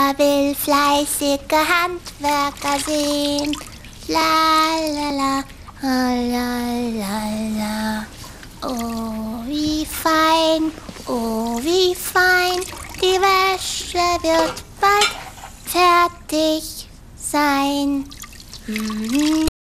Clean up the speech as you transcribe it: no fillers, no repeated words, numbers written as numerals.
Papa will fleißige Handwerker sehen. La la la, la la la. Oh wie fein, die Wäsche wird bald fertig sein.